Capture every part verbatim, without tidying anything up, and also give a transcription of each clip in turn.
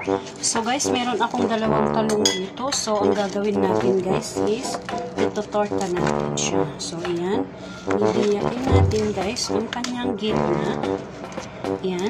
So guys, meron akong dalawang talong dito. So ang gagawin natin guys is ito-torta natin siya. So ayan, hihiyain natin guys ang kanyang gitna. Ayan.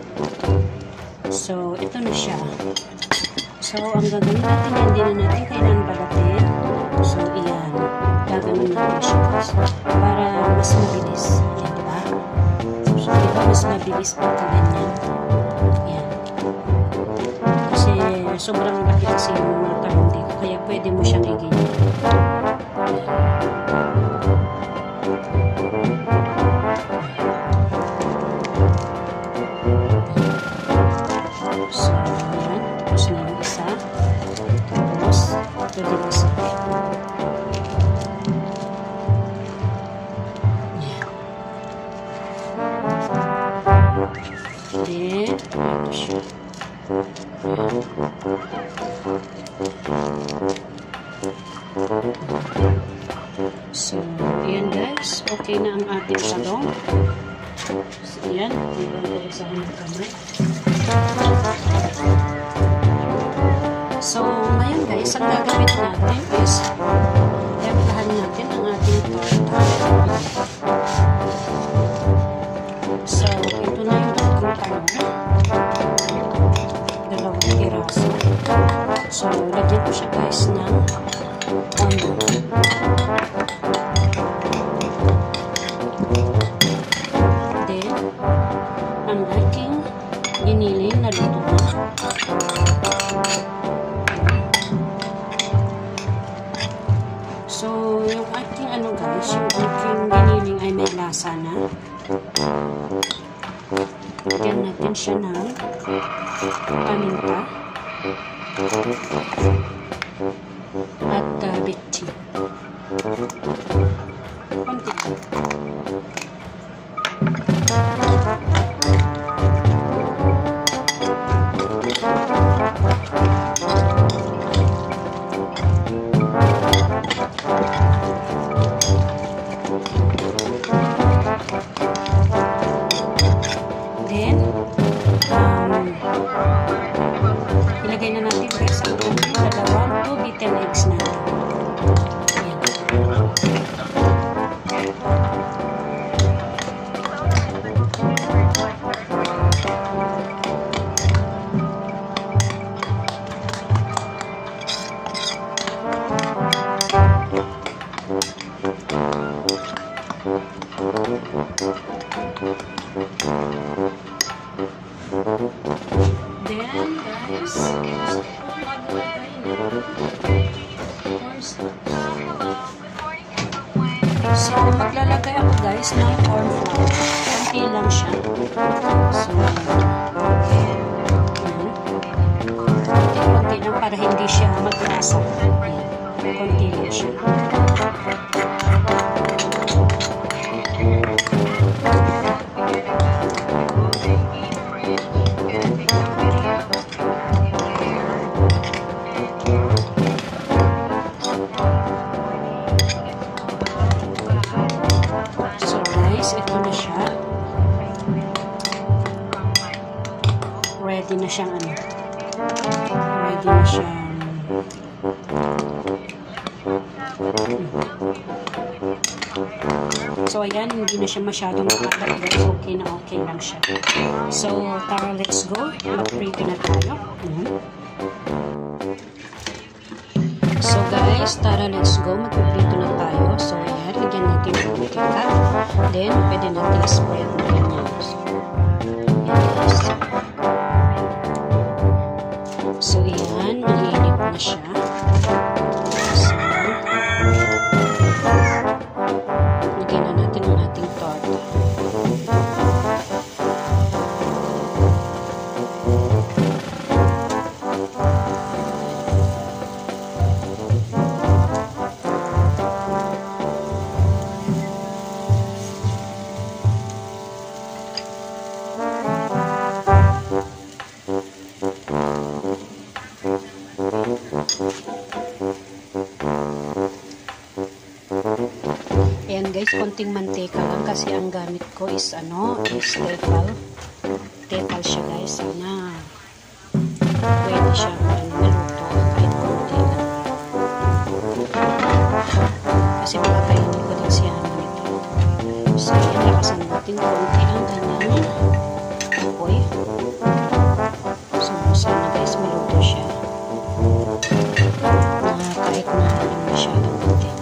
So ito na siya. So ang gagawin natin, hindi na natin kailangan balatin. So ayan, gagawin natin siya guys para mas mabilis. Ayan, diba? So diba mas mabilis pagka ganyan. Ayan. Kasi sobrang laki kasi yung mga talong dito. Kaya pwede mo siyang i-ganyan. So, ayan. Tapos na yung isa. Tapos, ito din isa. Ayan. Then, ito siya. So, ayan guys, okay na ang ating talong. So, ayan, ibabasahin ng kamay. So, ngayon guys, ang gagawin natin is i-applyan natin ang ating torta. So, ito na yung tatlong talong. Dalawang piraso. So, lagyan ko siya guys ng onion. Then, ang aking giniling na luto na. So, yung aking ano guys, yung aking giniling ay may lasa na. Lagyan natin siya ng paminta at uh, bitchin. Konti. Then, um, ilagay na natin guys ang ating dalawang two beaten eggs natin. Then, guys, so, maglalagay ako guys ng corn flour. Konti lang siya. So, konti-konti lang para hindi siya maglasa. Konti lang siya. Ito na siya. Ready na siyang ano. Ready na siyang so ayan, hindi na siya masyadong makalat. Okay na okay lang siya. So tara, let's go. Mag-prito na tayo. So guys, tara, let's go. Mag-prito na tayo. So ayan, lagyan natin yung mantika. Then, pwede natin spread na ganyan. Yes. So, yan. Mahilig na siya. So, lagyan na natin ang ating torta. Ayan guys, konting mantika lang kasi ang gamit ko is ano, is tefal. Tefal siya guys. Sana hindi siya ano, maluto kahit konti lang. Kasi makakainin ko din siya nito. So, yan, lakasan natin konti ang kanyang apoy. So, sana guys, maluto siya. Na kahit na alam masyadong konti.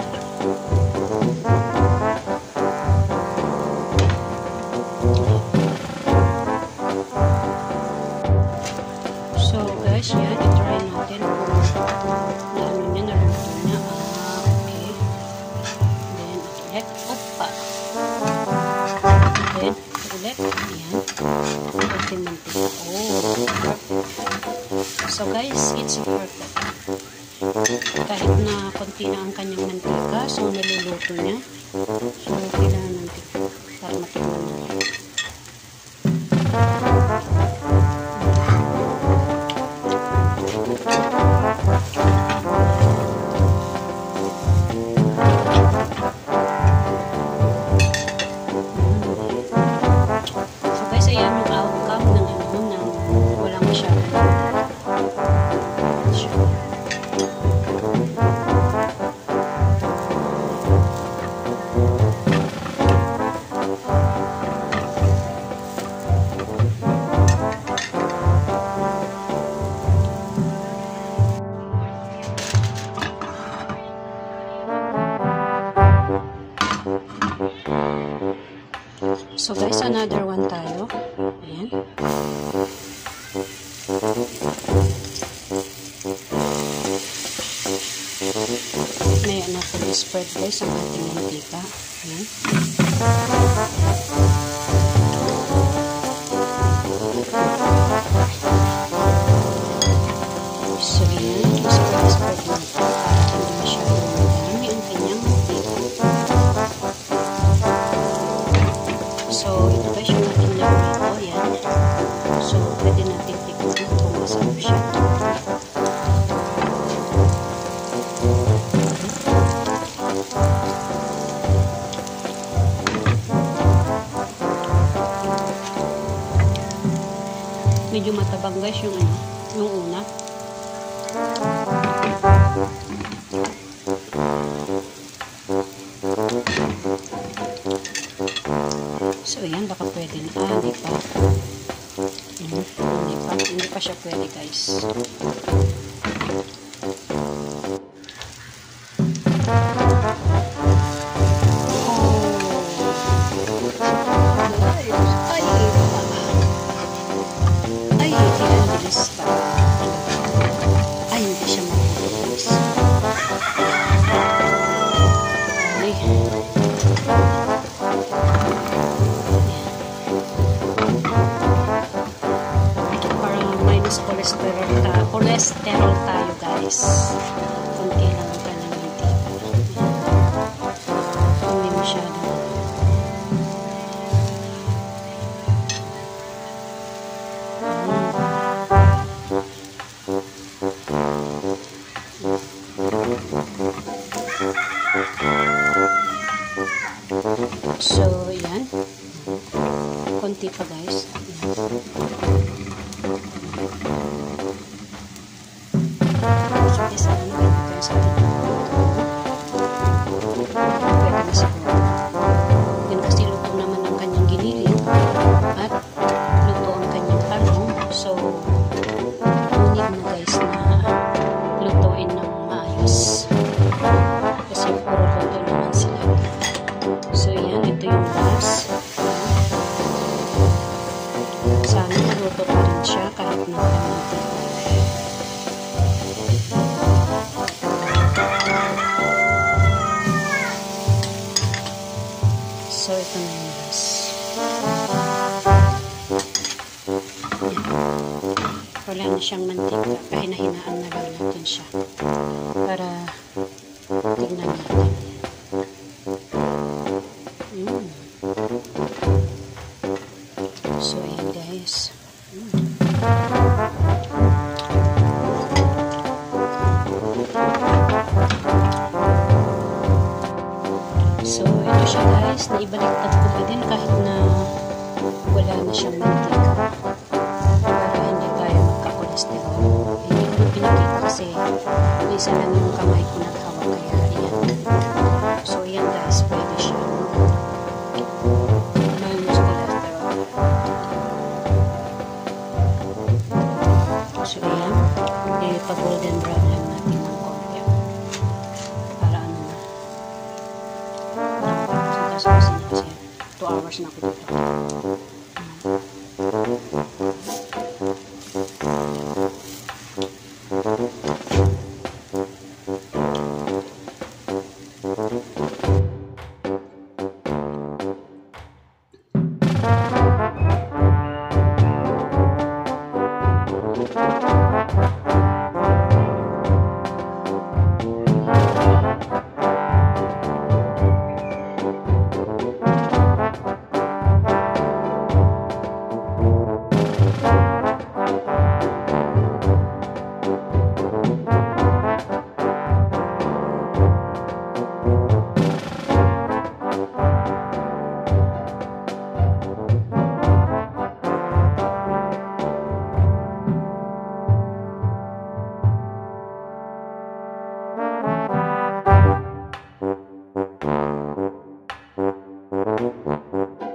So, guys, yan, i-try natin kung na ano niya, naluto niya. Ah, okay. Then, ulit. Opa! Then, ulit. Ayan. Konting mantika. Oh, perfect. So, guys, it's perfect. Kahit na konti na ang kanyang mantika, so, naluluto niya. So, kailangan mantika para matikman natin. So guys, another one tayo. Ayan. May ano ko spread guys ang ating mantika. Ayan. So ayan, gusto ko spread natin para hindi masyadong madami ang kanyang mantika. So, ito guys yung ating laro nito. Yan. So, pwede natin tikman kung masarap siya. Medyo matabang guys yung ano, yung una. So, ayan, baka pwede na. Ah, hindi pa. Hmm, hindi pa. Hindi pa siya pwede, guys. Oh. Ay, ay, ang bilis pa. Ay, hindi siya mabilis. Ay. Cholesterol, ta cholesterol tayo guys. Kunti lang ang kanyang mantika. Hindi masyado. So, yan. Kunti pa guys. So, isa lang naman tayo sa ating pwede na siguro. Yan kasi luto naman ang kanyang giniling at luto ang kanyang talong. So, unig na guys na lutuin ng maayos. Kasi puro luto naman sila. So, yan. Ito yung bas. Sana maluto pa rin siya kahit na natin. So, ito na yung bas. Wala na siyang mantika. Kahina-hinaan na lang natin siya. Para tignan natin. Mm. So, ayan guys. Mm. So, ito siya guys. Naibaliktad ko pa din kahit na wala na siyang mantika. Para hindi tayo magka-cholesterol. Okay. isa lang yung kamay ko naghawak kaya ayan. So ayan guys, pwede siya. Minus cholesterol. So ayan, ipa-golden brown lang natin ng konti. Para ano na. So kasi na kasi two hours na ako dito. Thank you.